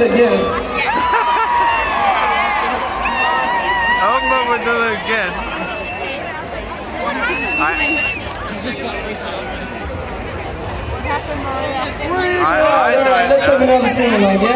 it again. I hope Mom would do it again. Alright, let's have another sing along, yeah?